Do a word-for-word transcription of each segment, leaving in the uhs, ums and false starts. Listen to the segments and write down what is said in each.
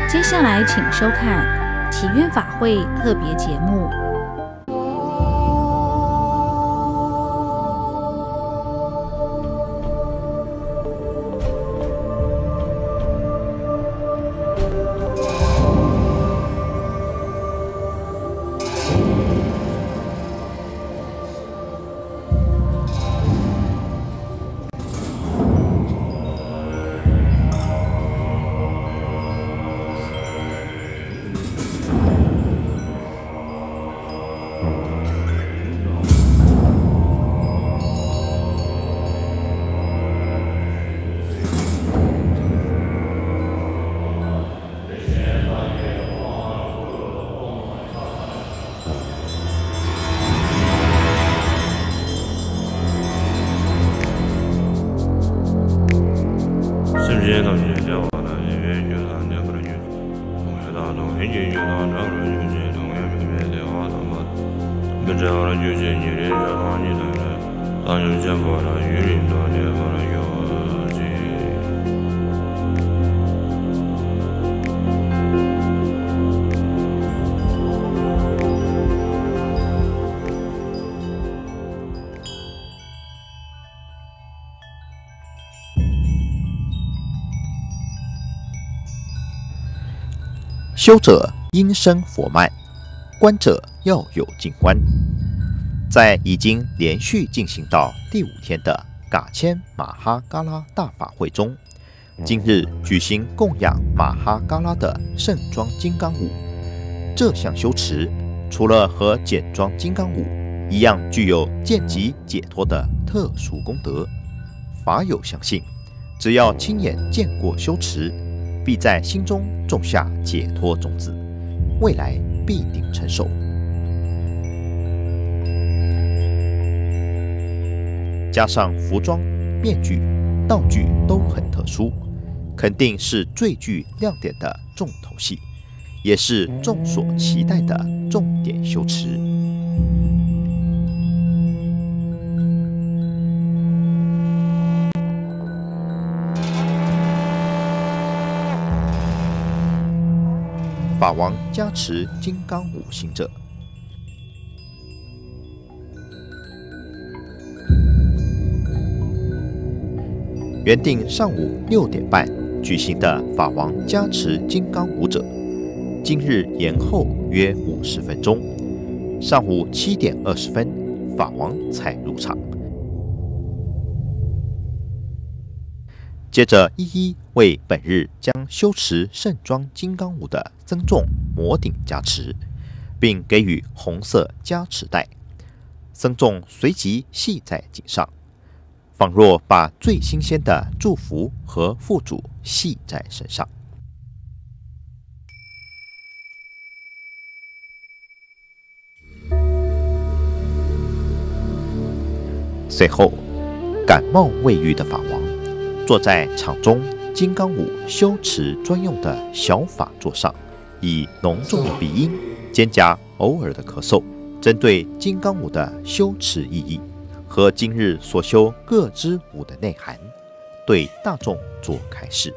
接下来请收看祈愿法会特别节目。 修者应生佛脉，观者要有静观。在已经连续进行到第五天的嘎千马哈嘎拉大法会中，今日举行供养马哈嘎拉的盛装金刚舞。这项修持除了和简装金刚舞一样具有见即解脱的特殊功德，法友相信，只要亲眼见过修持，必在心中种下解脱种子，未来必定成熟。加上服装、面具、道具都很特殊，肯定是最具亮点的重头戏，也是众所期待的重点修持。法王加持金刚舞行者。原定上午六点半举行的法王加持金刚舞者，今日延后约五十分钟，上午七点二十分，法王才入场。接着一一为本日将修持盛装金刚舞的僧众摩顶加持，并给予红色加持带，僧众随即系在颈上，仿若把最新鲜的祝福和付嘱系在身上。随后，感冒未愈的法王坐在场中金刚舞修持专用的小法座上，以浓重的鼻音、肩胛偶尔的咳嗽，针对金刚舞的修持意义和今日所修各支舞的内涵，对大众做开示。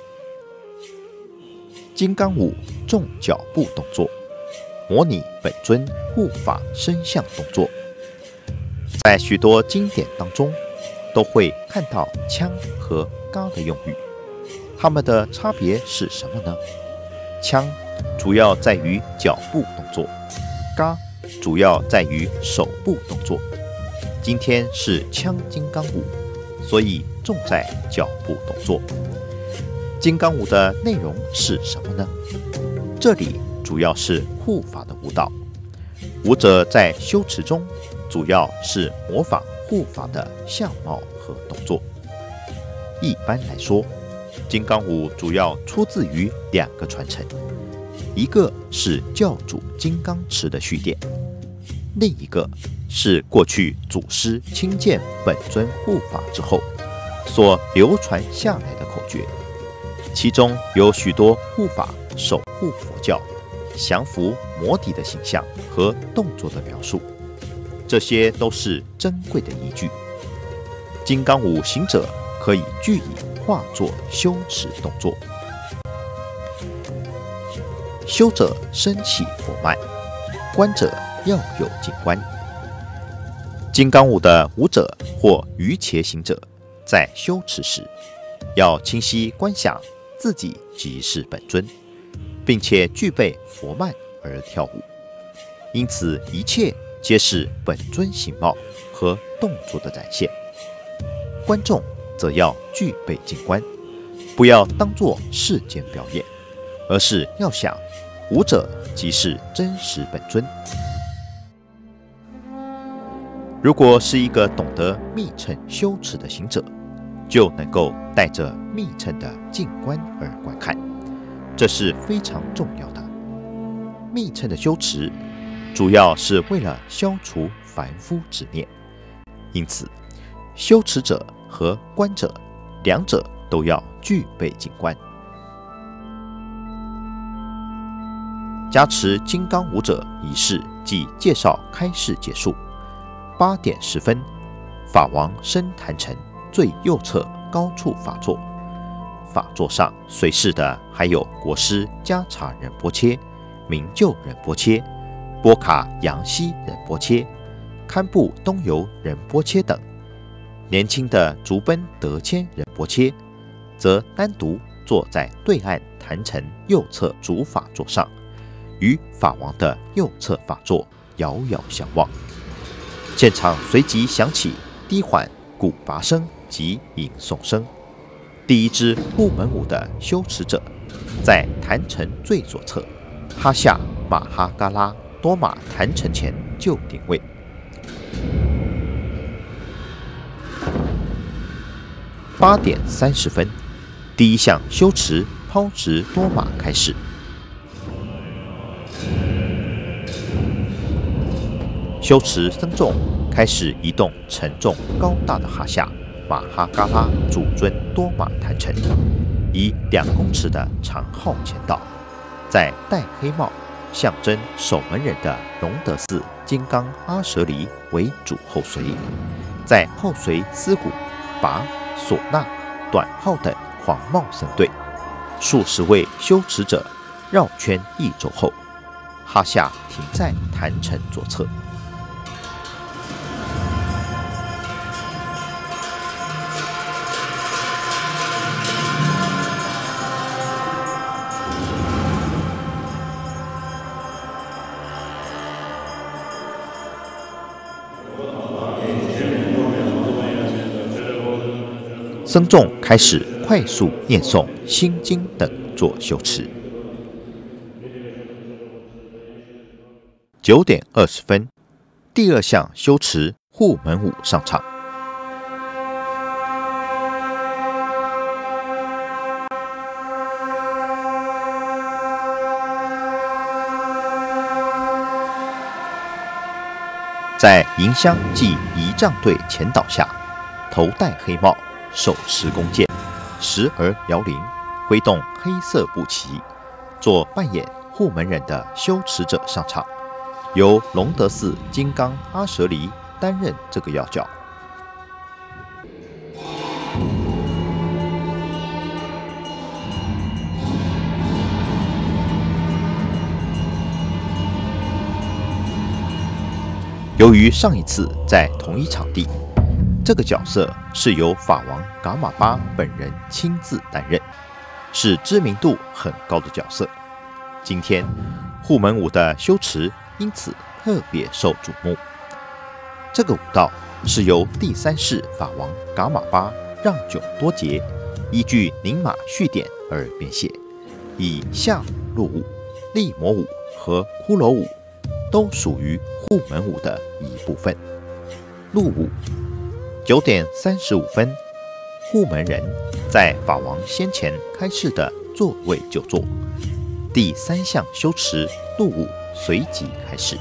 金刚舞重脚步动作，模拟本尊护法身相动作，在许多经典当中都会看到枪和嘎的用语，它们的差别是什么呢？枪主要在于脚步动作，嘎主要在于手部动作。今天是枪金刚舞，所以重在脚步动作。金刚舞的内容是什么呢？这里主要是护法的舞蹈，舞者在修持中主要是模仿护法的相貌和动作。一般来说，金刚舞主要出自于两个传承，一个是教主金刚持的续典，另一个是过去祖师亲见本尊护法之后所流传下来的口诀，其中有许多护法守护佛教、降服魔敌的形象和动作的描述，这些都是珍贵的依据。金刚舞行者可以据以化作修持动作。 修者身起佛脉，观者要有静观。金刚舞的舞者或瑜伽行者，在修持时，要清晰观想自己即是本尊，并且具备佛脉而跳舞。因此，一切皆是本尊形貌和动作的展现。观众则要具备静观，不要当作世间表演，而是要想舞者即是真实本尊。如果是一个懂得密乘修持的行者，就能够带着密乘的静观而观看，这是非常重要的。密乘的修持主要是为了消除凡夫执念，因此修持者和观者两者都要具备静观。加持金刚舞者仪式即介绍开示结束。八点十分，法王升坛城最右侧高处法座，法座上随侍的还有国师迦查仁波切、明就仁波切、波卡扬西仁波切、堪布东游仁波切等。年轻的竹奔德谦仁波切则单独坐在对岸坛城右侧主法座上，与法王的右侧法座遥遥相望。现场随即响起低缓鼓拔声及吟诵声。第一支护门舞的修持者在坛城最左侧哈夏马哈嘎拉多玛坛城前就定位。八点三十分，第一项修持抛掷多玛开始。修持僧众开始移动沉重高大的哈夏马哈嘎拉主尊多玛坛城，以两公尺的长号前导，在戴黑帽象征守门人的隆德寺金刚阿舍离为主后随，在后随思古、拔、唢呐、短号等黄帽僧队，数十位修持者绕圈一周后，哈夏停在坛城左侧。僧众开始快速念诵心经等做修持。九点二十分，第二项修持护门舞上场。在迎香暨仪仗队前导下，头戴黑帽，手持弓箭，时而摇铃，挥动黑色布旗，做扮演护门人的修持者上场，由隆德寺金刚阿舍离担任这个要角。由于上一次在同一场地，这个角色是由法王噶玛巴本人亲自担任，是知名度很高的角色。今天护门舞的修持因此特别受瞩目。这个舞蹈是由第三世法王噶玛巴让炯多杰依据宁玛序典而编写，以夏鹿舞、利摩舞和骷髅舞都属于护门舞的一部分。鹿舞九点三十五分，护门人在法王先前开示的座位就坐。第三项修持鹿舞随即开始。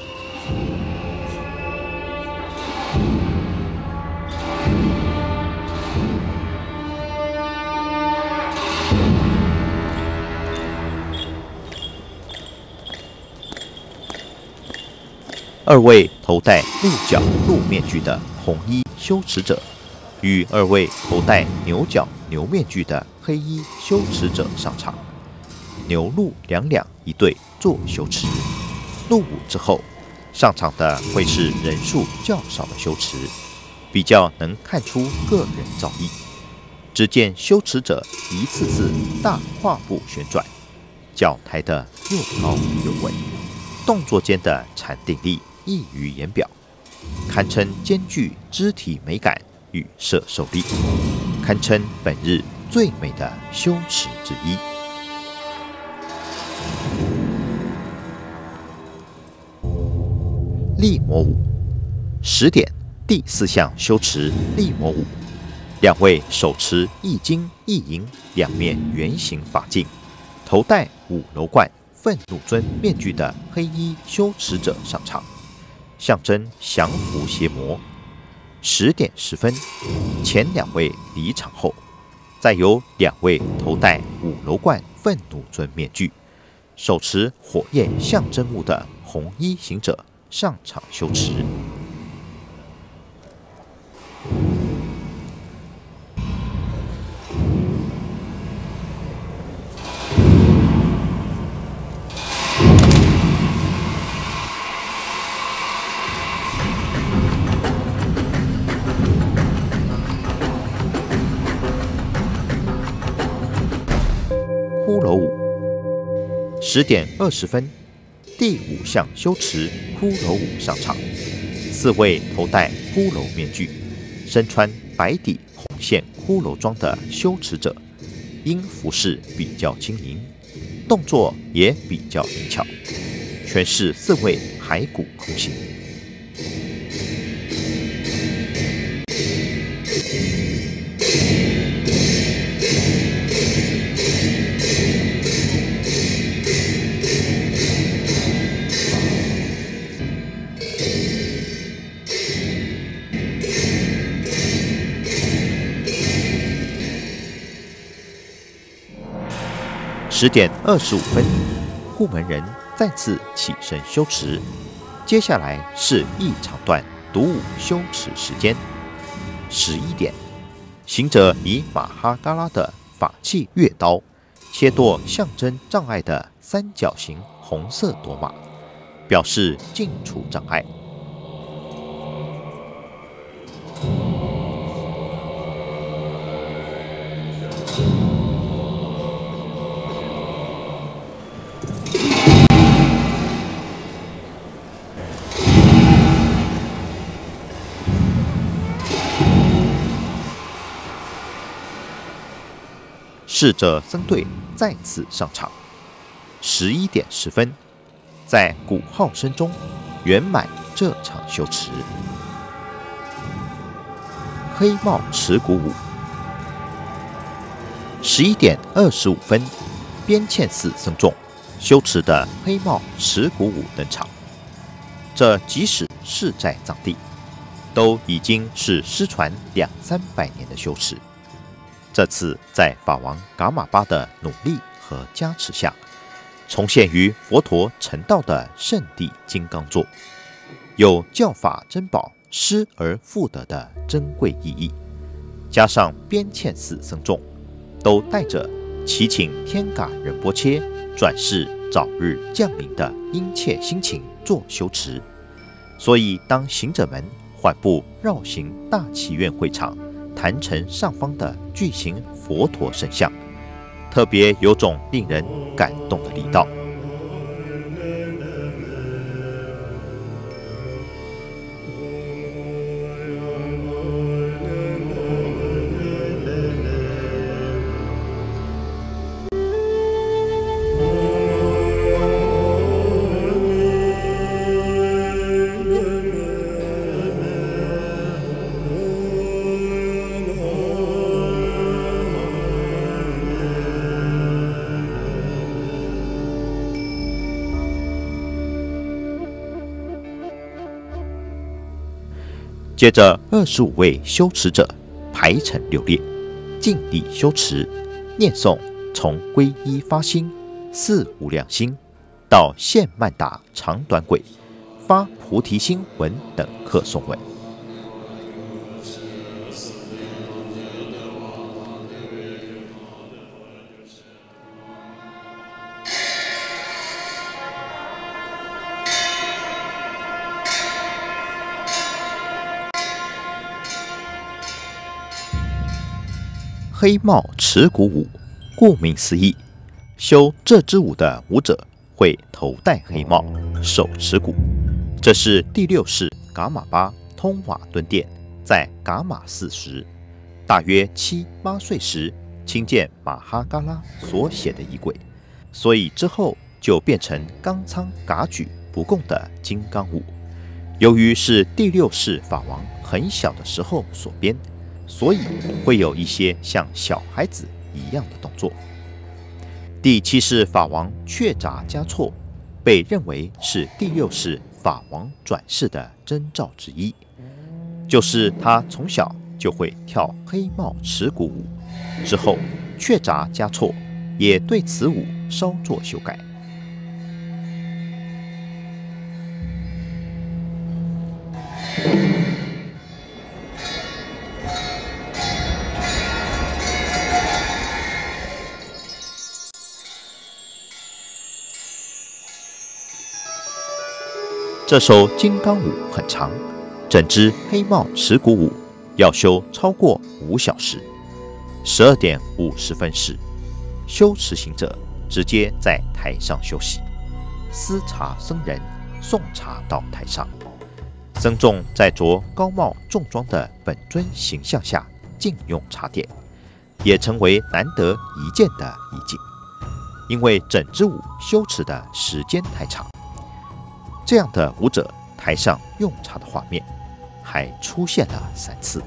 二位头戴六角鹿面具的红衣修持者，与二位头戴牛角牛面具的黑衣修持者上场， 牛鹿两两一队做修持。入伍之后，上场的会是人数较少的修持，比较能看出个人造诣。只见修持者一次次大跨步旋转，脚抬得又高又稳，动作间的禅定力溢于言表，堪称兼具肢体美感与摄受力，堪称本日最美的修持之一。力摩舞，十点第四项修持力摩舞。两位手持一金一银两面圆形法镜，头戴五楼观愤怒尊面具的黑衣修持者上场，象征降伏邪魔。十点十分，前两位离场后，再由两位头戴五楼观愤怒尊面具、手持火焰象征物的红衣行者上场修持。骷髅舞，十点二十分，第五项修持骷髅舞上场。四位头戴骷髅面具、身穿白底红线骷髅装的修持者，因服饰比较轻盈，动作也比较灵巧，全是四位骸骨空行。十点二十五分，护门人再次起身修持。接下来是一长段独舞修持时间。十一点，行者以马哈嘎拉的法器月刀，切剁象征障碍的三角形红色夺马，表示净除障碍。侍者僧队再次上场。十一点十分，在鼓号声中圆满这场修持。黑帽持鼓舞。十一点二十五分，边茜寺僧众修持的黑帽持鼓舞登场。这即使是在藏地，都已经是失传两三百年的修持。这次在法王噶玛巴的努力和加持下，重现于佛陀成道的圣地金刚座，有教法珍宝失而复得的珍贵意义。加上边茜寺僧众都带着祈请天嘎仁波切转世早日降临的殷切心情做修持，所以当行者们缓步绕行大祈愿会场坛城上方的巨型佛陀神像，特别有种令人感动的力道。接着，二十五位修持者排成六列，尽力修持，念诵从皈依发心、四无量心到现曼达长短轨、发菩提心文等课诵文。 黑帽持鼓舞，顾名思义，修这支舞的舞者会头戴黑帽，手持鼓。这是第六世噶玛巴通瓦敦殿在噶玛寺时，大约七八岁时亲见马哈嘎拉所写的仪轨，所以之后就变成冈仓噶举不共的金刚舞。由于是第六世法王很小的时候所编，所以会有一些像小孩子一样的动作。第七世法王确札嘉措被认为是第六世法王转世的征兆之一，就是他从小就会跳黑帽持鼓舞。之后确札嘉措也对此舞稍作修改。这首金刚舞很长，整支黑帽持鼓舞要修超过五小时。十二点五十分时，修持行者直接在台上休息，司茶僧人送茶到台上，僧众在着高帽重装的本尊形象下敬用茶点，也成为难得一见的意境。因为整支舞修持的时间太长，这样的舞者台上用茶的画面还出现了三次。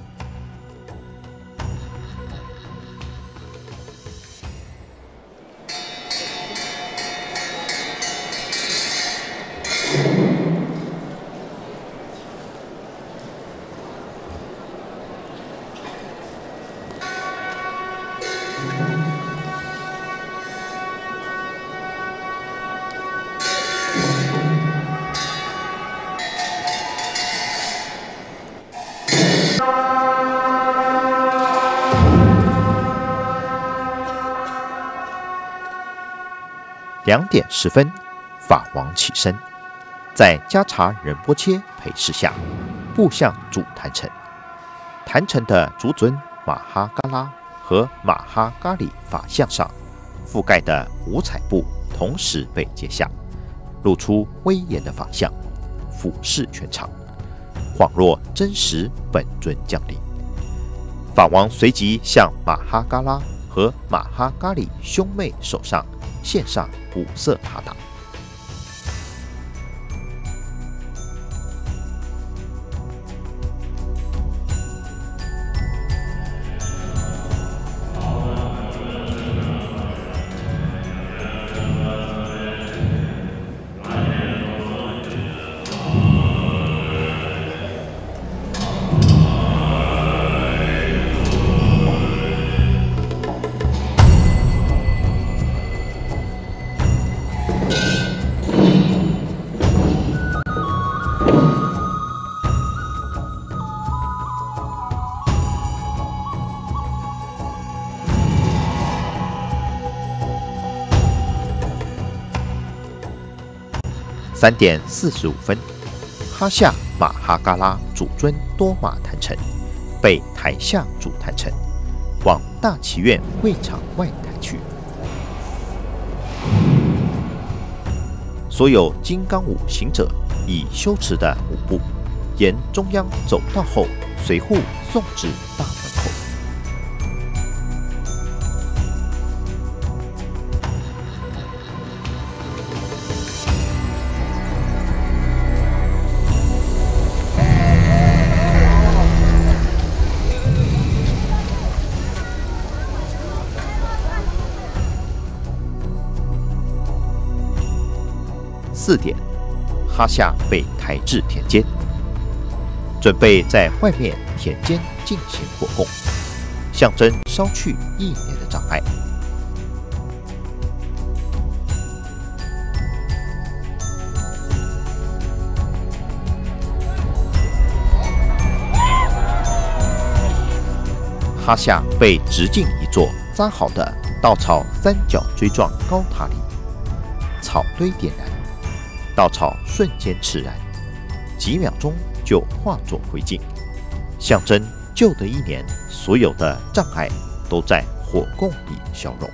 两点十分，法王起身，在迦查仁波切陪侍下，步向主坛城。坛城的主尊马哈嘎拉和马哈嘎里法像上覆盖的五彩布同时被揭下，露出威严的法相，俯视全场，恍若真实本尊降临。法王随即向马哈嘎拉和马哈嘎里兄妹手上献上五色哈达。三点四十五分，哈夏马哈嘎拉主尊多玛坛城被抬下主坛城，往大祈院会场外抬去。所有金刚舞行者以修持的舞步，沿中央走道后，随护送至大门口。四点，哈夏被抬至田间，准备在外面田间进行火供，象征烧去一年的障碍。哈夏被直进一座扎好的稻草三角锥状高塔里，草堆点燃。稻草瞬间炽燃，几秒钟就化作灰烬，象征旧的一年所有的障碍都在火供里消融。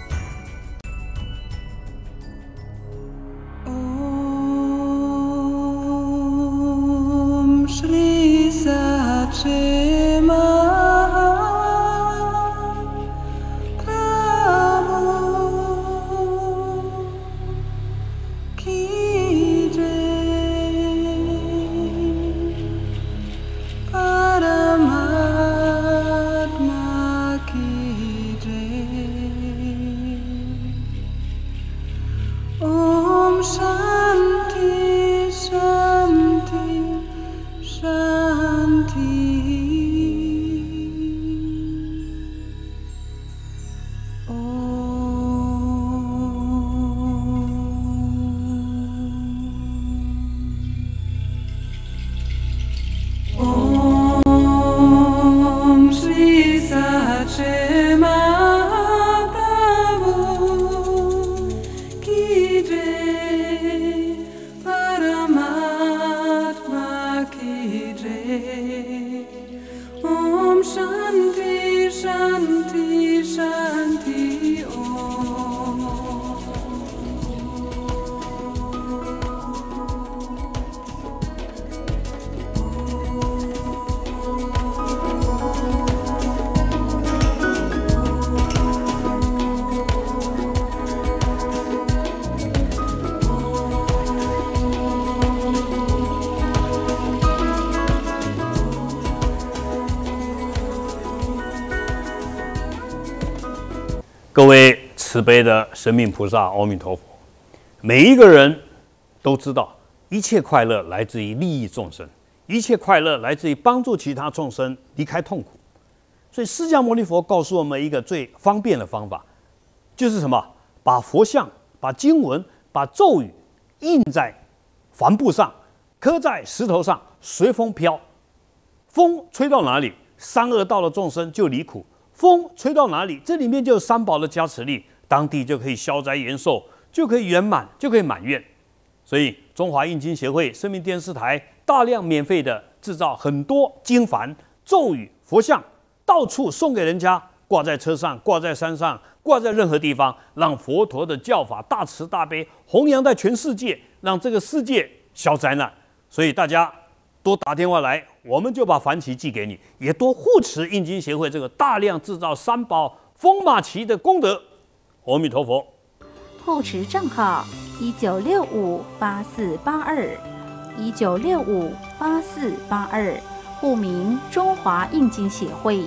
各位慈悲的生命菩萨，阿弥陀佛！每一个人都知道，一切快乐来自于利益众生，一切快乐来自于帮助其他众生离开痛苦。所以，释迦牟尼佛告诉我们一个最方便的方法，就是什么？把佛像、把经文、把咒语印在帆布上，刻在石头上，随风飘。风吹到哪里，三恶道的众生就离苦。风吹到哪里，这里面就有三宝的加持力，当地就可以消灾延寿，就可以圆满，就可以满愿。所以，中华印经协会、生命电视台大量免费的制造很多经幡、咒语、佛像，到处送给人家，挂在车上、挂在山上、挂在任何地方，让佛陀的教法大慈大悲弘扬在全世界，让这个世界消灾难。所以大家多打电话来，我们就把梵旗寄给你，也多护持印经协会这个大量制造三宝风马旗的功德。阿弥陀佛。 护持账号一九六五八四八二，一九六五八四八二，户名中华印经协会。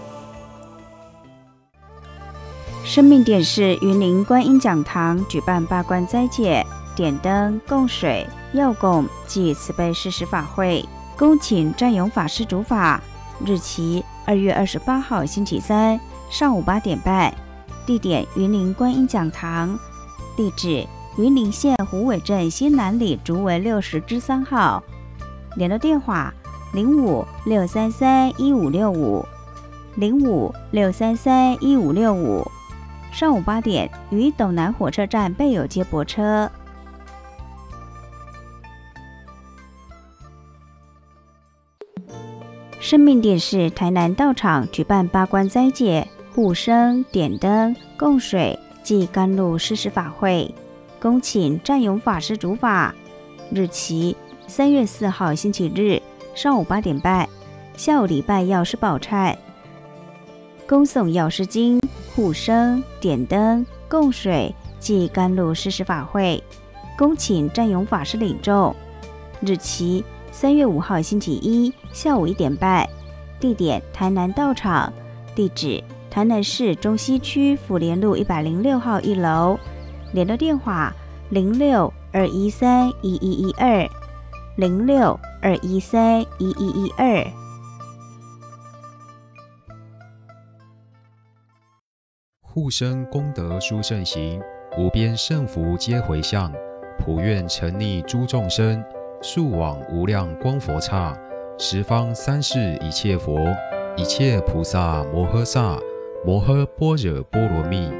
生命点视云林观音讲堂举办八关斋戒、点灯、供水、药供暨慈悲施食法会，恭请占勇法师主法，日期二月二十八号星期三上午八点半，地点云林观音讲堂，地址云林县虎尾镇新南里竹围六十之三号，联络电话零五六三三一五六五零五六三三一五六五。上午八点于斗南火车站备有接驳车。生命电视台南道场举办八关斋戒、护生、点灯、供水暨甘露施食法会，恭请占勇法师主法，日期三月四号星期日上午八点半，下午礼拜药师宝忏，恭诵药师经、护生、点灯、供水暨甘露施食法会，恭请占勇法师领众，日期三月五号星期一下午一点半，地点台南道场，地址台南市中西区府联路一百零六号一楼，联络电话零六二一三一一一二零六二一三一一一二。 护生功德殊胜行，无边胜福皆回向，普愿沉溺诸众生，速往无量光佛刹，十方三世一切佛，一切菩萨摩诃萨，摩诃般若波罗蜜。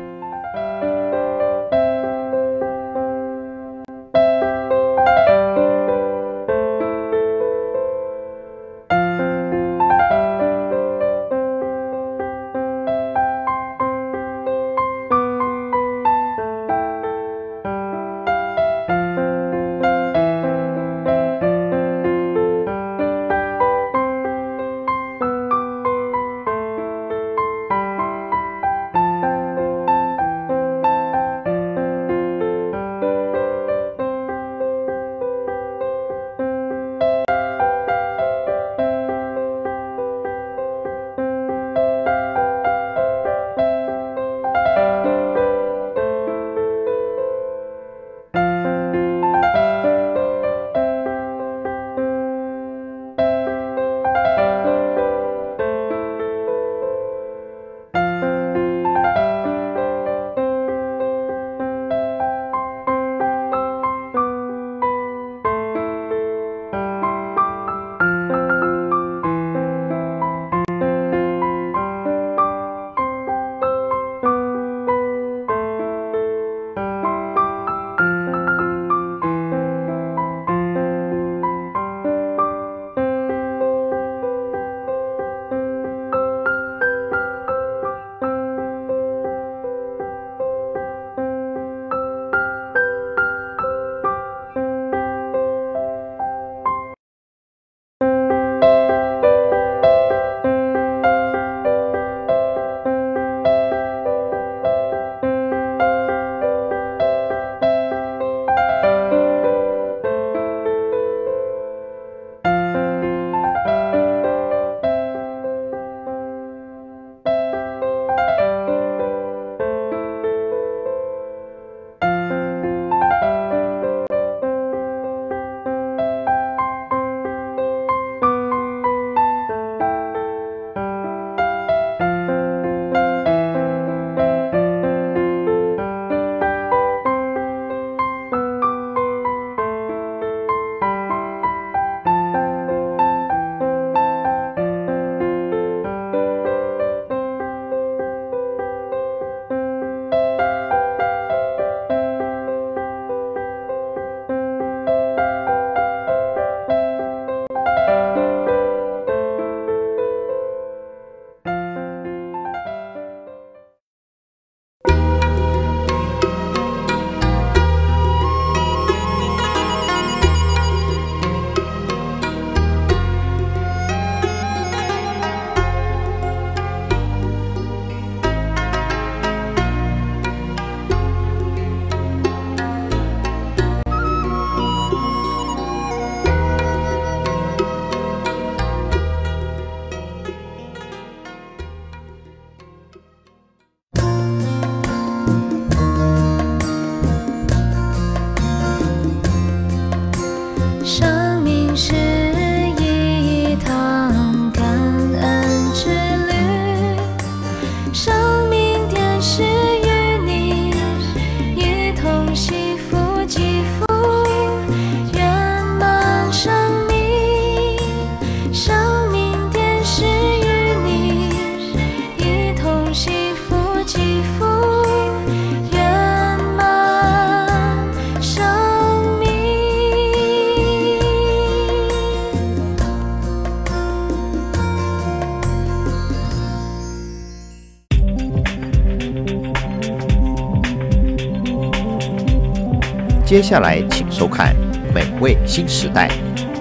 接下来请收看《美味新时代》。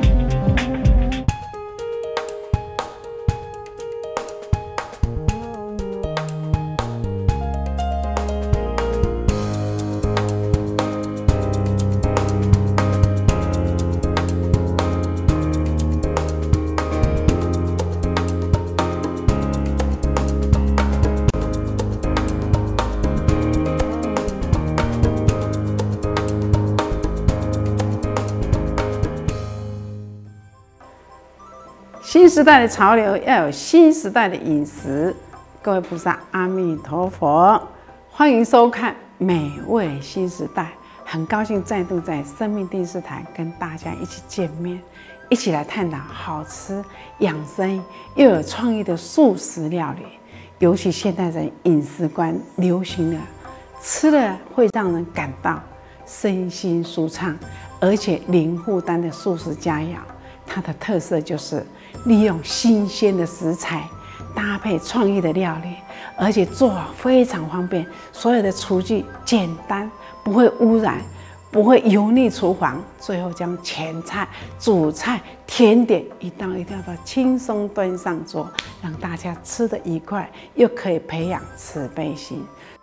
新时代的潮流要有新时代的饮食。各位菩萨，阿弥陀佛，欢迎收看《美味新时代》。很高兴再度在生命电视台跟大家一起见面，一起来探讨好吃、养生又有创意的素食料理。尤其现代人饮食观流行了，吃了会让人感到身心舒畅，而且零负担的素食佳肴。它的特色就是利用新鲜的食材，搭配创意的料理，而且做法非常方便。所有的厨具简单，不会污染，不会油腻厨房。最后将前菜、主菜、甜点一道一道的轻松端上桌，让大家吃得愉快，又可以培养慈悲心。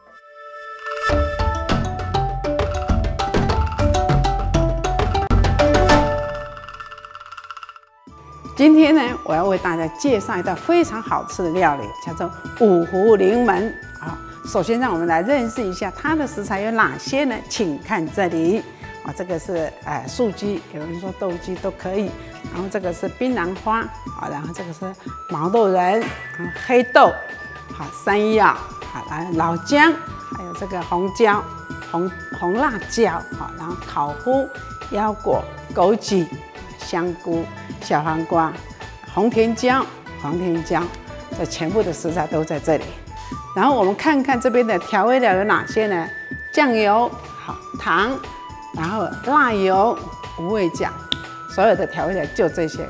今天呢，我要为大家介绍一道非常好吃的料理，叫做五湖临门啊。首先，让我们来认识一下它的食材有哪些呢？请看这里啊，这个是呃素鸡，有人说豆鸡都可以。然后这个是槟榔花啊，然后这个是毛豆仁，然后黑豆，好山药，好来老姜，还有这个红椒、红红辣椒，好，然后烤麸、腰果、枸杞、香菇、小黄瓜、红甜椒、黄甜椒，这全部的食材都在这里。然后我们看看这边的调味料有哪些呢？酱油、好糖，然后辣油、五味酱，所有的调味料就这些。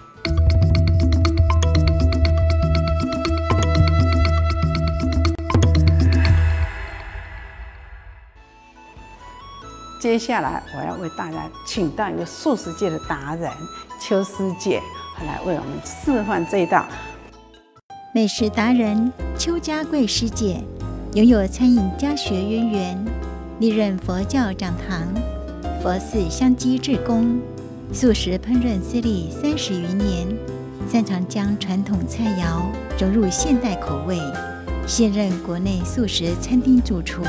接下来我要为大家请到一个素食界的达人邱师姐，来为我们示范这一道。 美食达人邱家贵师姐拥有餐饮家学渊源，历任佛教讲堂、佛寺香积志工，素食烹饪资历三十余年，擅长将传统菜肴融入现代口味，现任国内素食餐厅主厨。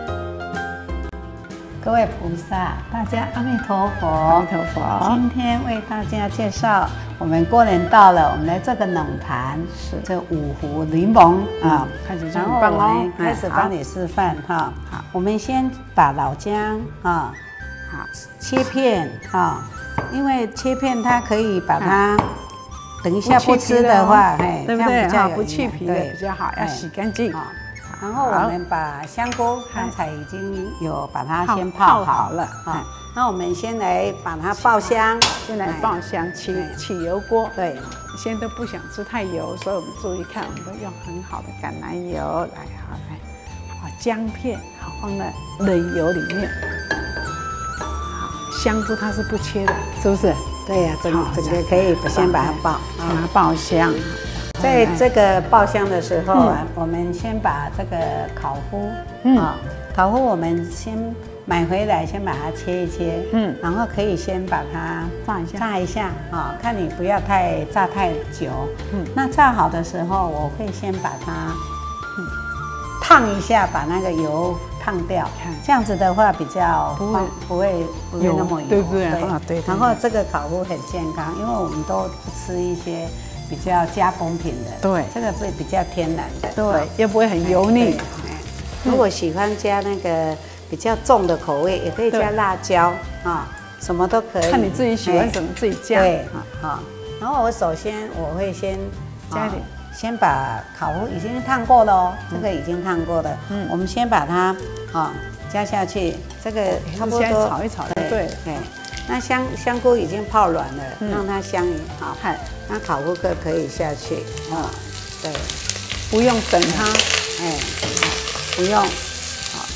各位菩萨，大家阿弥陀佛！ 阿弥陀佛！ 今天为大家介绍，我们过年到了，我们来做个冷盘，是这五湖柠檬啊。 看起来然后我们开始帮你示范哈。好，我们先把老姜啊，好切片啊，因为切片它可以把它，等一下不吃的话，哎， 对不对？哈，不去去皮的比较好，要洗干净。 然后我们把香菇刚才已经有把它先泡好了啊，那我们先来把它爆香， 先来爆香，起起油锅。 对， 现在都不想吃太油，所以我们注意看，我们都用很好的橄榄油来，好来，好姜片，好放在冷油里面。好，香菇它是不切的，是不是？ 对呀，整整个可以先把它爆， 把它爆香。 在这个爆香的时候啊，嗯、我们先把这个烤麸，嗯、啊，烤麸我们先买回来，先把它切一切，嗯，然后可以先把它炸一下， 炸一下啊，看你不要太炸太久，嗯，那炸好的时候，我会先把它，嗯，烫一下，把那个油烫掉，这样子的话比较不会不会不会那么油， 对不对？啊，对。 然后这个烤麸很健康，因为我们都不吃一些比较加工品的， 对， 这个会比较天然的， 对，又不会很油腻。 如果喜欢加那个比较重的口味，也可以加辣椒啊，什么都可以， 看你自己喜欢什么自己加。 对，好。然后我首先我会先加一点， 先把烤麸已经烫过了哦，这个已经烫过了，嗯，我们先把它啊加下去，这个差不多炒一炒就对。 对，那香香菇已经泡软了，让它香一好。那烤麸壳可以下去啊，对， 不用等它， 哎，不用，好，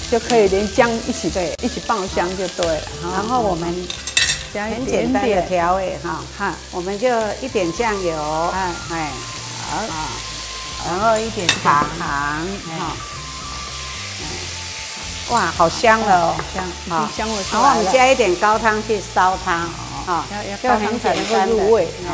就可以连姜一起对，一起爆香就对了。 然后我们加一很点点简单的调味哈， 哈， 我们就一点酱油， 哎哎， 好， 啊，然后一点糖，糖，哈，哇，好香了哦， 香，已经香味出然后来了。 我们加一点高汤去烧汤，啊， 要要就很高汤才能简单的够入味啊。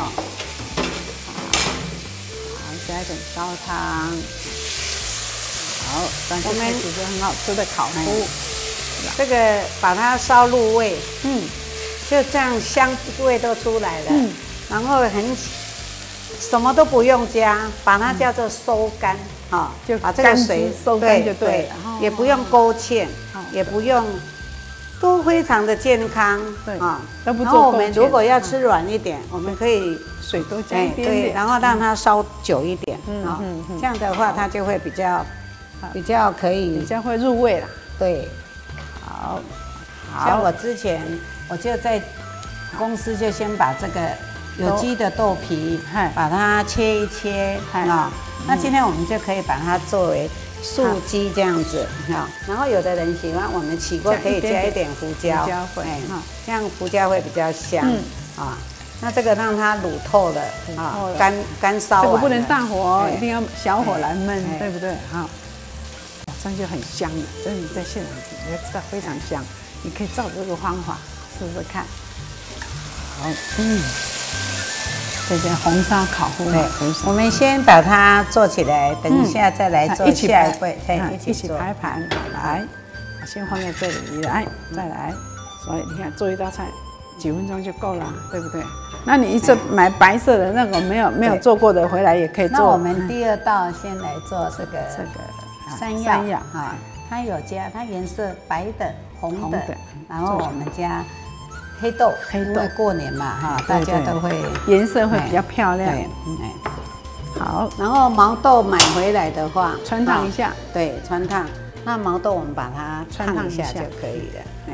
好，加一点高汤。好，但是我们开始就很好吃的烤麸。 这个把它烧入味， 嗯， 就这样香味都出来了， 嗯然后很什么都不用加，把它叫做收干，啊， 就把这个干水汁收干就对了哦也不用勾芡哦， 也不用，都非常的健康， 对啊， 都不做然后我们勾芡如果要吃软一点，我们可以水多加一点对， 点， 然后让它烧久一点，啊嗯嗯嗯， 这样的话它就会比较比较可以比较会入味了。 对。 好， 像我之前我就在公司就先把这个有机的豆皮嗨， 把它切一切嗨啊。那今天我们就可以把它作为素鸡这样子哈。然后有的人喜欢我们起锅可以加一点胡椒， 胡椒粉哎哈， 这样胡椒会比较香嗯啊。那这个让它卤透了透啊了， 干干烧完了。 这个不能大火， 哎一定要小火来焖， 哎对不对？哈，这样就很香了。所以你在现场你要知道非常香，你可以照着这个方法试试看。好，嗯，这些红烧烤麸对嘛，可以， 我们先把它做起来，等一下再来做一起排下一步，对啊， 一一起起做。 排盘来，先放在这里来，再来。所以你看做一道菜几分钟就够了，对不对？那你一直买白色的那个没有没有做过的回来也可以做。 那我们第二道先来做这个这个山药山药啊，它有加它颜色白的、红的红的， 然后我们加黑豆， 黑豆因为过年嘛哈，大对对家都会颜色会比较漂亮。 对，哎， 好， 然后毛豆买回来的话， 穿烫一下啊，对，穿烫。那毛豆我们把它穿烫一下烫一下就可以了，哎。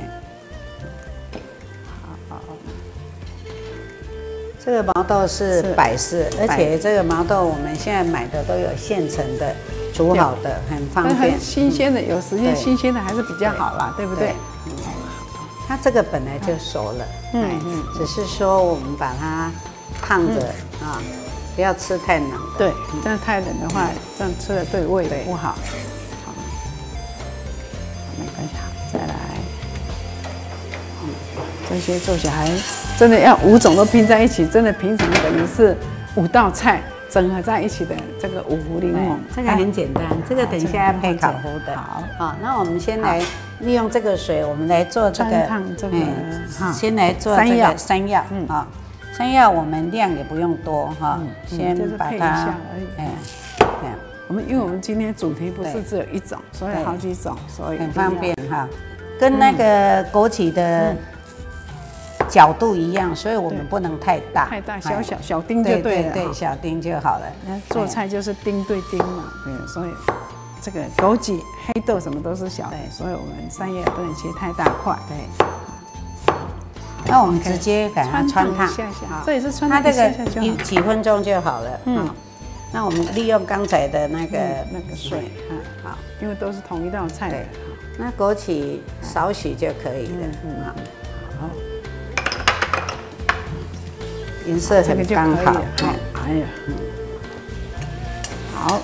好， 这个毛豆是是百事，而且这个毛豆我们现在买的都有现成的，煮好的，很方便很。新鲜的，有时间对新鲜的还是比较好啦，对不对？ 它这个本来就熟了， 嗯嗯嗯只是说我们把它烫着啊，不要吃太冷的。 对，这样太冷的话，这样吃了对胃对不好。好，没关系，好，再来。嗯，这些做起来真的要五种都拼在一起，真的平常等于是五道菜整合在一起的这个五福临门。 这个很简单，这个等一下要配烤麸的。 好， 好，那我们先来利用这个水，我们来做这个穿烫这个嗯哈先来做这山药个山药， 嗯啊，山药我们量也不用多哈， 嗯先就是配一把它下而已， 哎，这样我们因为我们今天主题不是对只有一种，所以对好几种，所以很一定要方便哈，跟那个枸杞的角度一样，所以我们对不能太大， 太大哎小小小丁就对对了。哈对小丁就好了。 那做菜就是丁对丁嘛，对，所以这个枸杞、黑豆什么都是小的， 对所以我们山叶不能切太大块。 对，那我们直接给它穿烫一下下好， 这也是穿它这烫一下下个一就好。 几分钟就好了。 嗯嗯，那我们利用刚才的那个嗯那个水，嗯， 好， 因为都是同一道菜的对。那枸杞少许就可以了。 嗯嗯， 好， 颜色很这个就可刚好以了。。好，哎呀，嗯，好，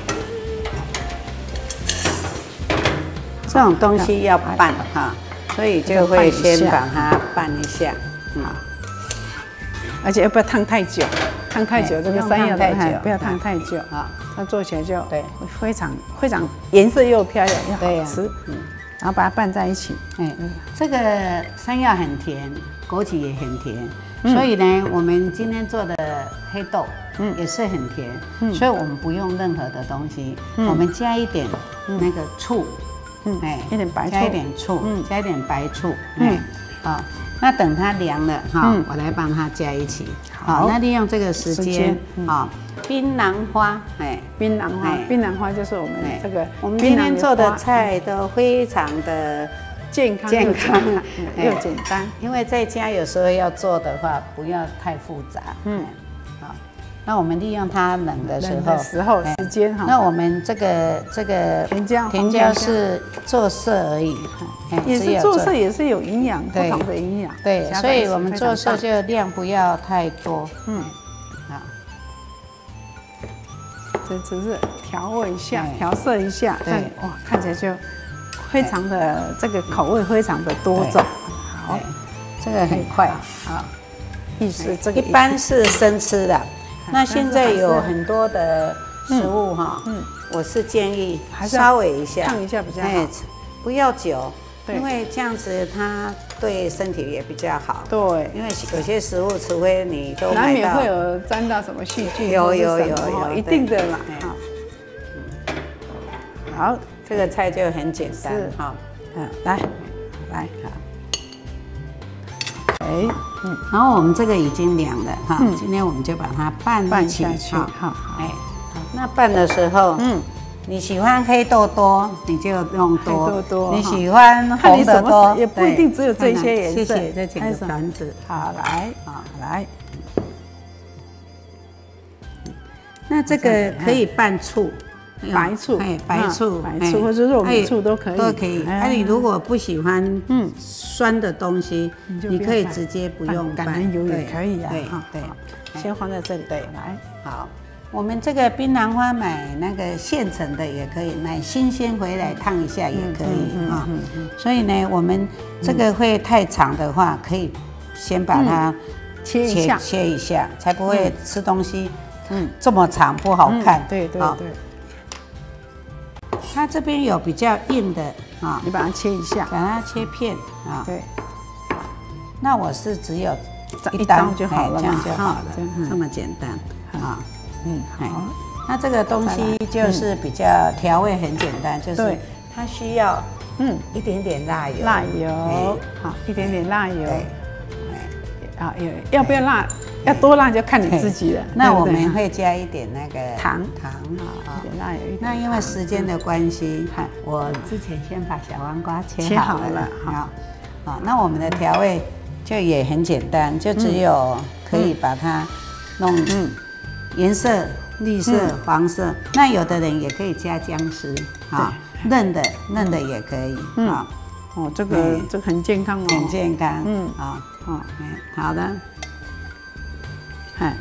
这种东西要拌哈，所以就会先把它拌一下。嗯， 而且要不要烫太久？烫太久， 哎这个不用山药的烫太久哎不要烫太久， 好， 它做起来就对会非常非常颜色又漂亮又对呀好吃。嗯，然后把它拌在一起。 哎，这个山药很甜，枸杞也很甜，所以呢，我们今天做的黑豆，嗯，也是很甜，所以我们不用任何的东西，我们加一点那个醋， 嗯哎， 一点白醋加一点醋， 嗯加一点白醋， 嗯嗯，好，那等它凉了哈嗯， 我来帮它加一起， 好好，那利用这个时时间间嗯啊，槟榔花，哎。 槟榔花哎， 槟榔花就是我们哎这个我们今天做的花菜都非常的健康健康又哎又简单。 因为在家有时候要做的话，不要太复杂。 嗯嗯，好， 那我们利用它冷的时候， 冷的时候时间哈。 那我们这个这个甜椒， 甜椒是做色而已， 也是做色也是有营养，不同的营养。 对，所以我们做色就量不要太多。嗯，好， 这只是调味一下，调色一下，对，哇，看起来就非常的这个口味非常的多种。好， 这个很快。好， 意思这个一般是生吃的。那现在有很多的食物哈，嗯，我是建议稍微一下， 烫一下比较好， 不要久，因为这样子它对身体也比较好。 对， 因为有些食物，除非你都难免会有沾到什么细菌， 有有有有， 一定的啦。好， 这个菜就很简单哈。 嗯，来来好。哎， 嗯，然后我们这个已经凉了哈，嗯、今天我们就把它拌一起下去，好， 哎，那拌的时候，嗯，你喜欢黑豆多，你就用多； 黑豆多， 你喜欢红的多， 也不一定只有这些颜色。 谢谢，这几个盘子， 好，来，好来。 那这个可以拌醋。 白醋， 哎，白醋， 白醋或者肉米醋都可以， 都可以。那你如果不喜欢嗯酸的东西，你可以直接不用橄榄油也可以啊。 对对， 先放在这里。对，来， 好，我们这个槟榔花买那个现成的也可以，买新鲜回来烫一下也可以啊。所以呢，我们这个会太长的话，可以先把它切一下， 切一下，才不会吃东西嗯这么长不好看。 对对对。 它这边有比较硬的啊， 你把它切一下， 把它切片啊。 对， 那我是只有一刀就好了， 这样就好了，这么简单啊。嗯，好。那这个东西就是比较调味很简单，就是它需要嗯一点点辣油， 辣油，好，一点点辣油。对，啊，有要不要辣？要多辣就看你自己了。 那我们会加一点那个糖糖啊，一点辣油。 那因为时间的关系，我之前先把小黄瓜切好了。好，好，那我们的调味就也很简单，就只有可以把它弄颜色，绿色、黄色。那有的人也可以加姜丝啊，嫩的嫩的也可以啊。 哦，这个这个很健康哦， 很健康。嗯啊，哦，好的。哎，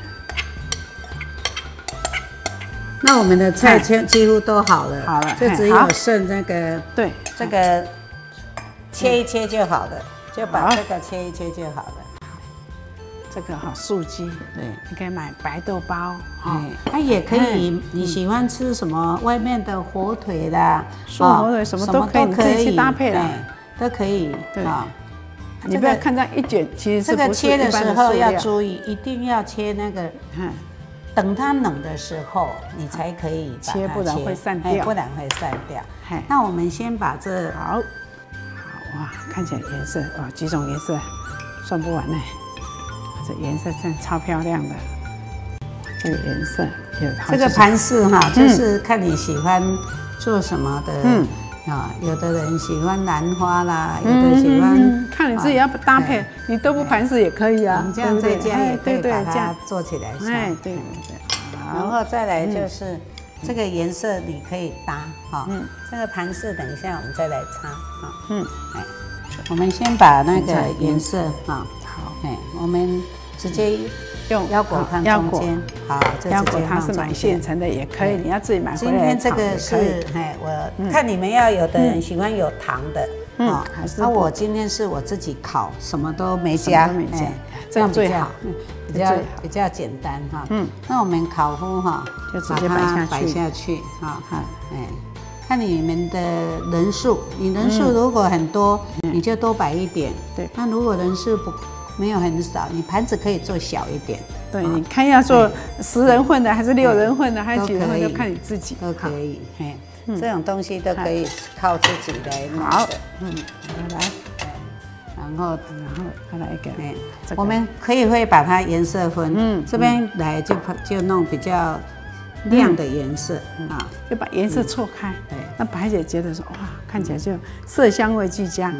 那我们的菜几几乎都好了， 好了， 就只有剩那个， 对， 这个切一切就好了，就把这个切一切就好了。 这个哈素鸡，对，你可以买白豆包， 哎，它也可以，你喜欢吃什么外面的火腿啦， 素火腿什么都可以，你自己去搭配啦， 都可以，对啊。 你不要看这样一卷，其实这个切的时候要注意，一定要切那个，等它冷的时候，你才可以切，不然会散掉， 不然会散掉。那我们先把这好，好哇，看起来颜色哇，几种颜色，算不完呢。这颜色真的超漂亮的，这个颜色有这个盘饰哈，就是看你喜欢做什么的。嗯。啊，有的人喜欢兰花啦，有的喜欢， 看你自己要搭配，你都不盘饰也可以啊。 我们这样在家也可以把它做起来。 哎，对对对。 然后再来就是这个颜色你可以搭哈，这个盘饰等一下我们再来擦啊。嗯，哎，我们先把那个颜色啊，好，哎，我们直接用腰果放中间，好， 腰果它是买现成的也可以，你要自己买回来。 今天这个是，哎，我看你们要有的人喜欢有糖的，啊，那我今天是我自己烤，什么都没加，哎，这样最好，比较比较简单哈。嗯，那我们烤麸哈， 就直接摆下去， 摆下去，哈，哎，看你们的人数，你人数如果很多，你就多摆一点，对。那如果人数不没有很少，你盘子可以做小一点。 对，你看要做十人份的，还是六人份的，还是几人份，就看你自己。 都可以，嘿，这种东西都可以靠自己来弄的。嗯，来，然后，然后再来一个，哎，我们可以会把它颜色分。嗯，这边来就就弄比较亮的颜色啊， 就把颜色错开。对，那白姐觉得说，哇，看起来就色香味俱佳。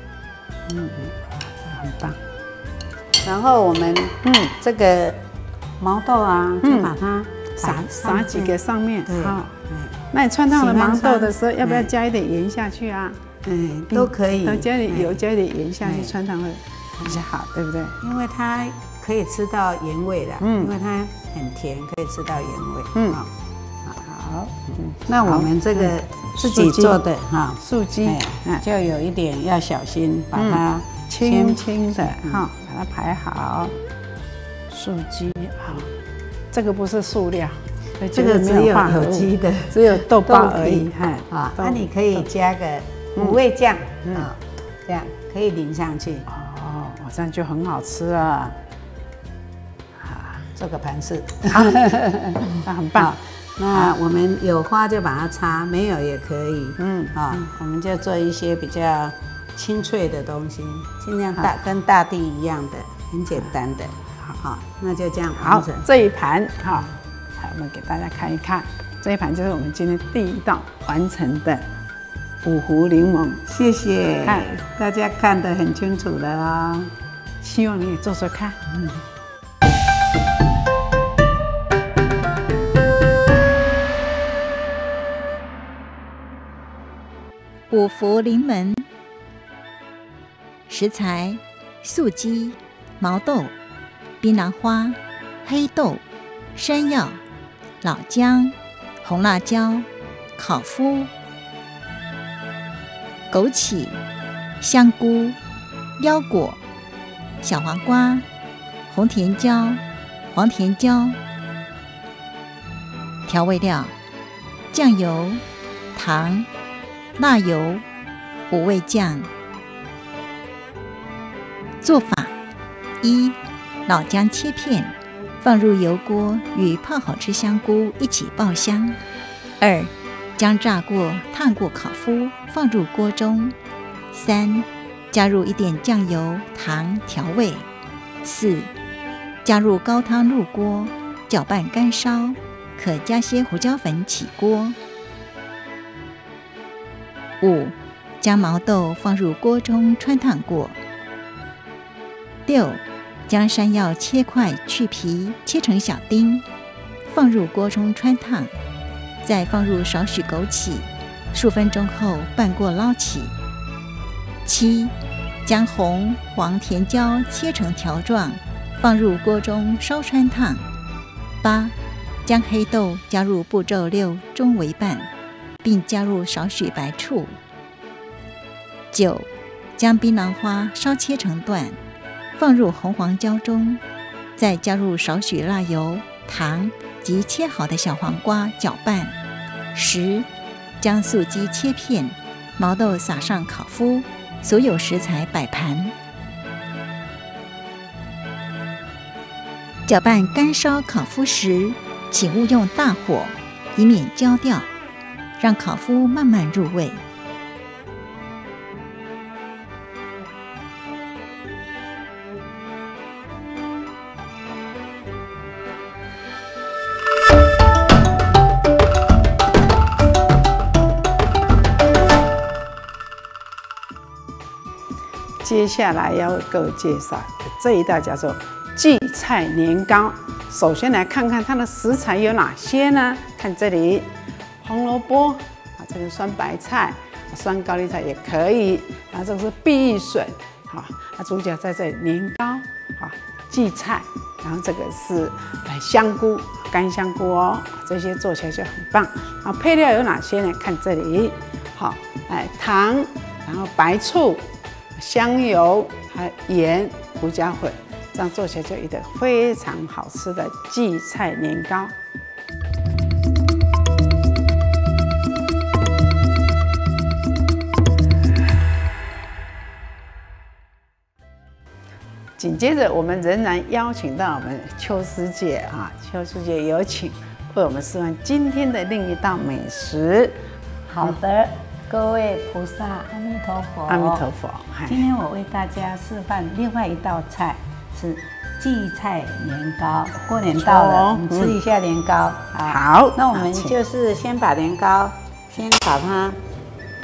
嗯，很棒。 然后我们嗯这个毛豆啊，就把它撒撒几个上面。 对， 好。那你穿烫了芒豆的时候，要不要加一点盐下去啊？ 嗯，都可以。 都加点油，加一点盐下去，穿烫会比较好，对不对？ 因为它可以吃到盐味的，嗯，因为它很甜，可以吃到盐味。嗯，好，好，嗯，那我们这个自己做的哈， 素鸡， 就有一点要小心，把它轻轻的哈，把它排好。素鸡好，这个不是塑料。 这个只有有机的， 只有豆包而已。 啊，那你可以加个五味酱啊，这样可以淋上去。 哦，这样就很好吃了。 啊，这个盘式， 那很棒。 那我们有花就把它插，没有也可以。嗯啊，我们就做一些比较清脆的东西，尽量大跟大地一样的，很简单的。好，那就这样完成。 好，这一盘好。我们给大家看一看，这一盘就是我们今天第一道完成的五湖柠檬。 谢谢，看大家看得很清楚了啊， 希望你也做做看。嗯。 五福临门，食材：素鸡、毛豆、槟榔花、黑豆、山药、老姜、红辣椒、烤麸、枸杞、香菇、腰果、小黄瓜、红甜椒、黄甜椒。调味料：酱油、糖、辣油、五味酱。做法：一、老姜切片，放入油锅，与泡好吃香菇一起爆香。二、将炸过、烫过烤麸放入锅中。三、加入一点酱油、糖调味。四、加入高汤入锅，搅拌干烧，可加些胡椒粉起锅。五、将毛豆放入锅中穿烫过。六、将山药切块去皮，切成小丁，放入锅中穿烫，再放入少许枸杞，数分钟后拌过捞起。七、将红黄甜椒切成条状，放入锅中烧穿烫。八、将黑豆加入步骤六中微拌，并加入少许白醋。九、将槟榔花稍切成段，放入红黄椒中，再加入少许辣油、糖及切好的小黄瓜搅拌。十、将素鸡切片，毛豆撒上烤麸，所有食材摆盘。搅拌干烧烤麸时，请勿用大火，以免焦掉，让烤麸慢慢入味。 接下来要为各位介绍的这一道叫做荠菜年糕。首先来看看它的食材有哪些呢？看这里，红萝卜啊，这个酸白菜、酸高丽菜也可以，然后这个是碧玉笋，好，那主角在这里年糕，好，荠菜，然后这个是呃香菇，干香菇哦，这些做起来就很棒。啊，配料有哪些呢？看这里，好，哎，糖，然后白醋。香油、还有盐、胡椒粉，这样做起来就一个非常好吃的荠菜年糕。紧接着，我们仍然邀请到我们邱师姐啊，邱师姐有请为我们示范今天的另一道美食。 好的。各位菩萨，阿弥陀佛！ 阿弥陀佛！ 今天我为大家示范另外一道菜，是荠菜年糕。过年到了，我们吃一下年糕。 好， 那我们就是先把年糕，先把它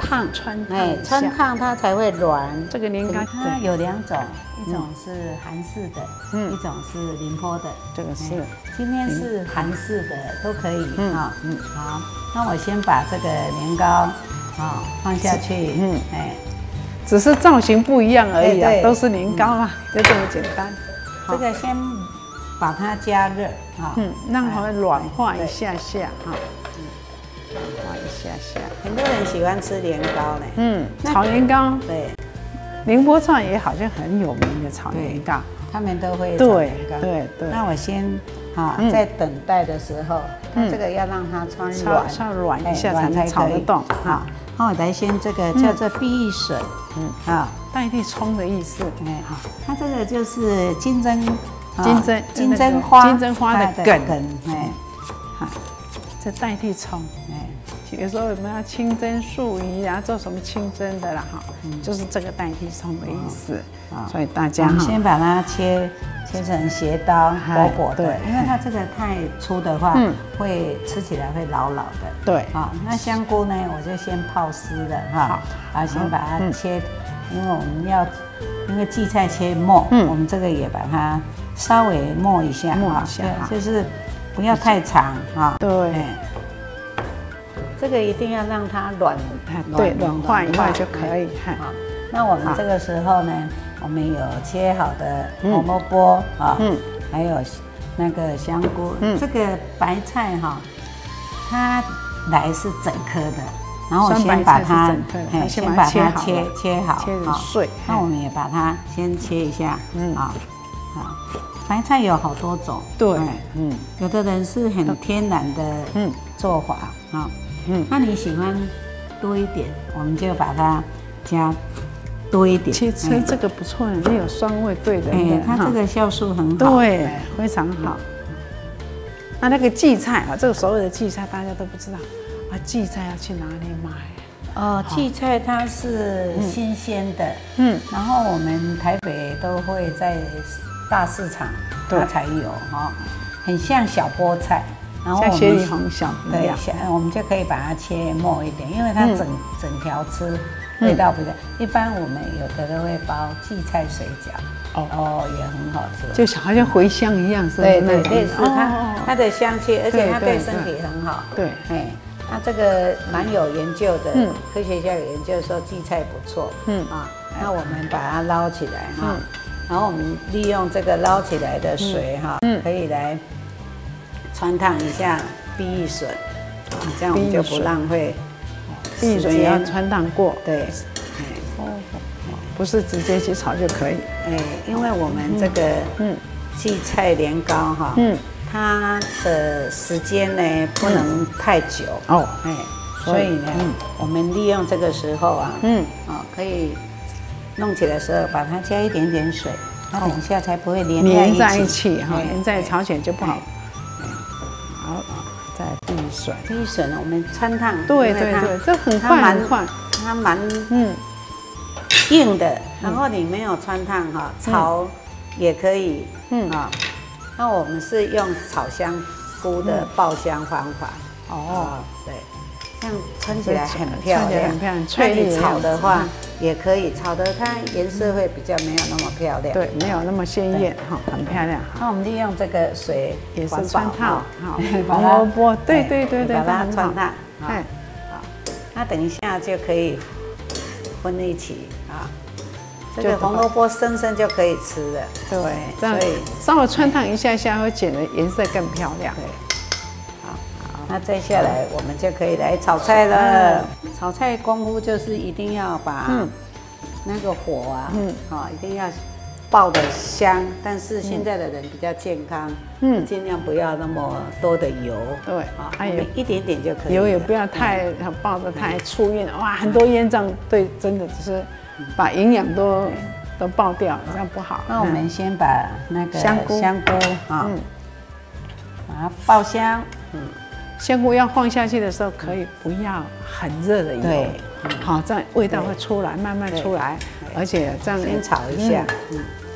烫， 穿烫哎， 一下穿烫它才会软。 这个年糕它对有两种，一种是韩式的， 嗯一种是宁波的。 这个是哎今天是韩式的都可以嗯啊。 嗯好，那我先把这个年糕啊放下去。 嗯哎， 只是造型不一样而已啊， 哎对都是年糕嘛，就这么简单。 这个先把它加热啊， 嗯，让它软化一对下下哈，嗯，软化一下下。 很多人喜欢吃年糕呢。 嗯， 那炒年糕， 对， 宁波菜也好像很有名的炒年糕。 他们都会炒对年糕。 对对， 那我先啊， 嗯在等待的时候，它嗯这个要让它穿稍软， 稍软哎一下才能炒得动好哈。， 那我来先这个叫做碧玉笋，嗯啊， 代替葱的意思。 哎好，它这个就是金针，啊金针金针花， 金针花的它梗梗，哎好，这代替葱。 哎， 有时候我们要清蒸素鱼啊，做什么清蒸的啦哈，就是这个代替葱的意思。 啊所以大我家哈， 们先把它切切成斜刀， 哎薄薄的对， 因为它这个太粗的话嗯， 会吃起来会老老的。 对， 好，那香菇呢，我就先泡湿了哈，啊，先把它嗯切，因为我们要，因为荠菜切末， 嗯我们这个也把它稍微磨一下，哈磨一下对就是不要太长哈。 对哎这个一定要让它软， 对，软化以后就可以。哈， 好，那我们这个时候呢，我们有切好的红萝卜啊， 嗯还有那个香菇， 嗯这个白菜哈，它来是整颗的，然后我酸白先把它菜是整颗的哎先先把把它切好它切了切好， 切成好碎那我们也把它先切一下， 嗯嗯啊，好，白菜有好多种， 对哎， 嗯有的人是很天然的嗯做法啊， 嗯， 那你喜欢多一点，我们就把它加多一点。 其实吃这个不错，没有酸味，对的。 哎，它这个酵素很好。 对，非常好。那那个荠菜啊，这个所有的荠菜大家都不知道啊，荠菜要去哪里买？ 哦，荠菜它是新鲜的， 嗯， 然后我们台北都会在大市场它才有哈，很像小菠菜。然后像我们雪里红小一对， 样， 像我们就可以把它切末一点，因为它整、 嗯、 整条吃味道不一样。一般我们有的都会包荠菜水饺，哦哦，也很好吃， 就好像茴香一样，是不是？ 对对，类似它、 哦、 它的香气，而且它对对身体很好。 对， 哎，那这个蛮有研究的， 嗯、 科学家有研究说荠菜不错，嗯啊，那我们把它捞起来哈，嗯、然后我们利用这个捞起来的水哈，嗯、可以来穿烫一下碧玉笋，这样我们就不浪费。 碧玉笋也要穿烫过， 对， 哦，不是直接去炒就可以。 哎，因为我们这个嗯荠菜年糕哈，嗯，它的时间呢不能太久哦，哎，所以呢，我们利用这个时候啊，嗯，哦，可以弄起来的时候把它加一点点水，它等一下才不会连连在一起哈，连在炒起来就不好。好，再碧玉笋。 碧玉笋呢，我们穿烫。 对对对，这很快很快， 它蛮嗯硬的，然后你没有穿烫哈，炒也可以，嗯啊。那我们是用炒香菇的爆香方法。哦，对，这样穿起来很漂亮， 很漂亮。脆粒炒的话也可以，炒的它颜色会比较没有那么漂亮。 对，没有那么鲜艳哈，很漂亮。 那我们利用这个水也是穿烫， 好， 红萝卜，对对对对， 把它穿烫。 哎， 好，那等一下就可以混一起啊。这个红萝卜生生就可以吃了。 对，这样稍微穿烫一下下，会显得颜色更漂亮。 对。那接下来我们就可以来炒菜了。炒菜功夫就是一定要把那个火啊，嗯，啊，一定要爆的香。但是现在的人比较健康，嗯，尽量不要那么多的油。 对， 啊，还有一点点就可以。 油也不要太爆的太粗硬，哇，很多烟这样对，真的只是把营养都都爆掉，这样不好。 那我们先把那个香菇香菇啊，把它爆香，嗯。 香菇要放下去的时候，可以不要很热的油，对，好，这样味道会出来，慢慢出来，而且这样先炒一下，嗯，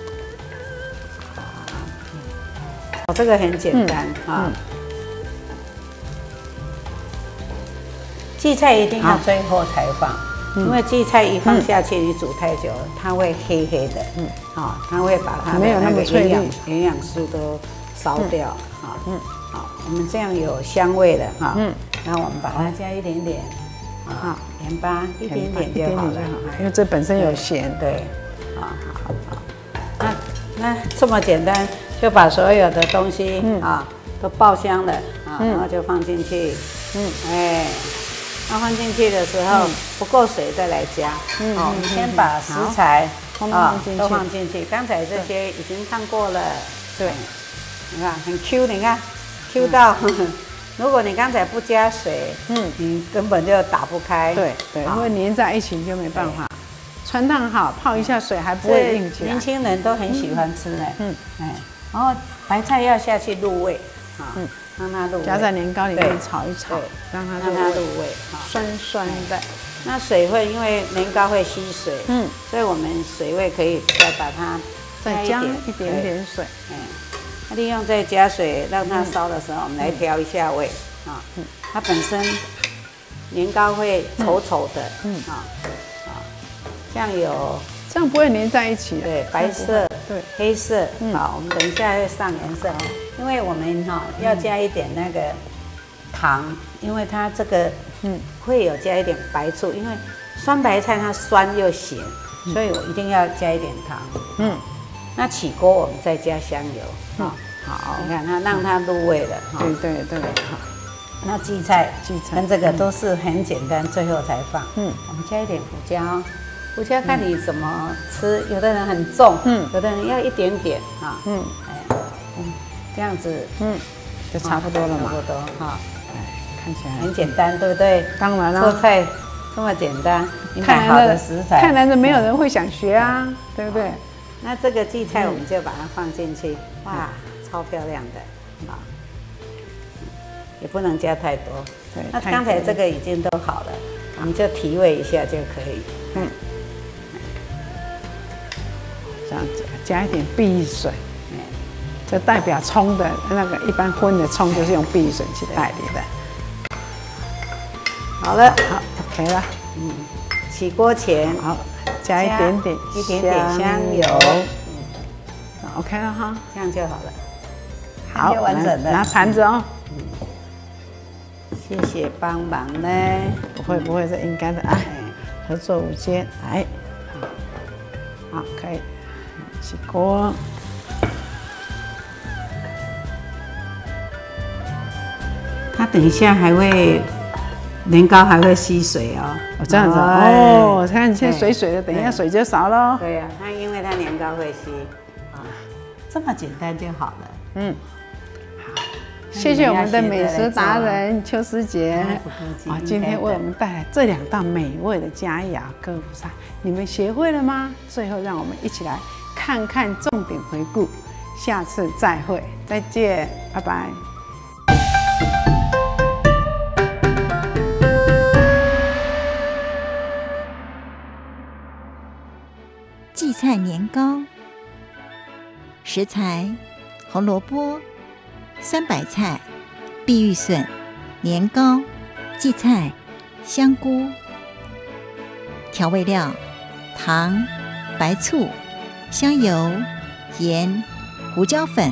好，这个很简单啊。荠菜一定要最后才放， 因为荠菜一放下去，你煮太久了，它会黑黑的，嗯，啊，它会把它的那个营养营养素都烧掉，啊，嗯，好，我们这样有香味了，哈，嗯，然后我们把它加一点点，啊，盐巴一点点就好了， 因为这本身有咸， 对，啊，好好，那那这么简单，就把所有的东西啊都爆香了，啊，然后就放进去，嗯，哎。那放进去的时候、嗯、不够水再来加。嗯，好、哦，你先把食材啊、哦、都放进去。刚才这些已经烫过了。对，你看很 Q， 你看 Q 到。嗯、如果你刚才不加水，嗯，你根本就打不开。 对对，会粘在一起，你就没办法。穿烫好，泡一下水还不会硬起来。 年轻人都很喜欢吃的。嗯，哎，然后白菜要下去入味啊。嗯。让它入味， 加在年糕里面炒一炒，让它让它入味， 酸酸的。 那水会因为年糕会吸水，嗯，所以我们水味可以再把它再加一点点水， 嗯，利用再加水让它烧的时候，我们来调一下味啊。它本身年糕会稠稠的，嗯啊啊，酱油这样不会粘在一起， 对，白色。对，黑色，好，我们等一下会上颜色，因为我们哈要加一点那个糖，因为它这个嗯会有加一点白醋，因为酸白菜它酸又咸，所以我一定要加一点糖。嗯，那起锅我们再加香油，啊，好，你看它让它入味了， 对对对，好。 那荠菜，荠菜跟这个都是很简单，最后才放。嗯，我们加一点胡椒。胡椒看你怎么吃，有的人很重，嗯，有的人要一点点啊，嗯，哎，嗯，这样子，嗯， 就差不多了嘛， 差不多哈， 哎，看起来很简单，对不对？ 当然了， 做菜这么简单，你买好的食材， 看来是没有人会想学啊，对不对？ 那这个荠菜我们就把它放进去，哇，超漂亮的啊，也不能加太多，对，那刚才这个已经都好了，我们就提味一下就可以，嗯。 这样加一点碧玉水，就代表葱的那个一般荤的葱就是用碧玉水去代理的。 好了， 好 ，OK 了。 嗯，起锅前好加一点点一点点香油， 嗯 ，OK 了哈， 这样就好了。 好， 完整的拿盘子哦。 嗯，谢谢帮忙呢。 不会不会，是应该的啊。合作无间，来，好，可以。起锅， 它等一下还会年糕还会吸水哦。 哦，这样子哦，看现在水水的，等一下水就少了。 对呀，它因为它年糕会吸啊，这么简单就好了。嗯， 好，谢谢我们的美食达人邱师姐啊，今天为我们带来这两道美味的佳肴各不萨，你们学会了吗？最后让我们一起来看看重点回顾，下次再会，再见，拜拜。 荠菜年糕，食材：红萝卜、酸白菜、碧玉笋、年糕、荠菜、香菇。调味料：糖、白醋、香油、盐、胡椒粉。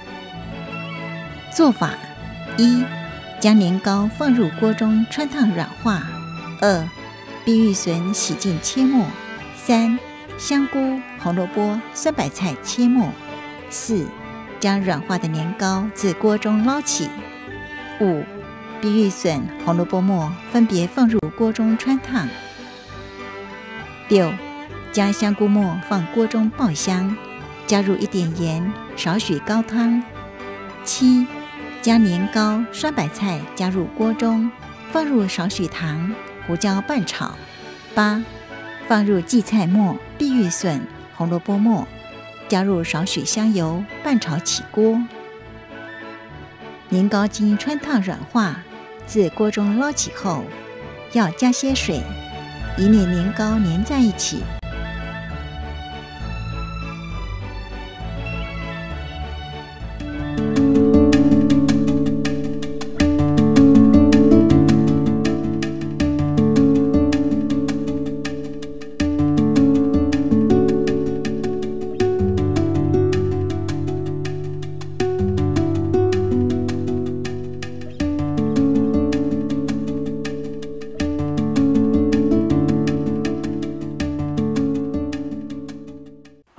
做法：一、将年糕放入锅中汆烫软化；二、碧玉笋洗净切末；三、香菇、红萝卜、酸白菜切末；四、将软化的年糕自锅中捞起；五、碧玉笋、红萝卜末分别放入锅中汆烫；六、将香菇末放锅中爆香，加入一点盐，少许高汤；七、将年糕、酸白菜加入锅中，放入少许糖、胡椒拌炒；八、放入荠菜末、碧玉笋、红萝卜末，加入少许香油，拌炒起锅。年糕经汆烫软化，自锅中捞起后，要加些水，以免年糕粘在一起。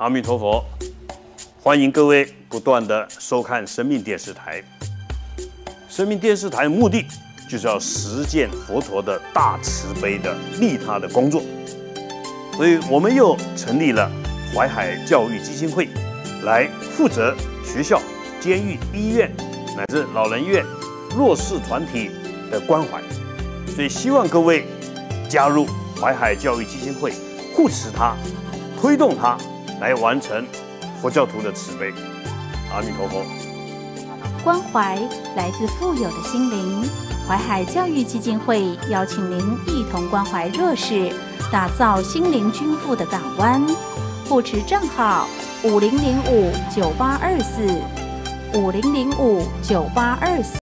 阿弥陀佛，欢迎各位不断的收看生命电视台。生命电视台的目的就是要实践佛陀的大慈悲的利他的工作，所以我们又成立了淮海教育基金会，来负责学校、监狱、医院乃至老人院、弱势团体的关怀。所以希望各位加入淮海教育基金会，护持它，推动它，来完成佛教徒的慈悲。阿弥陀佛。 关怀来自富有的心灵，淮海教育基金会邀请您一同关怀弱势，打造心灵均富的港湾。护持账号五零零五九八二四五零零五九八二四。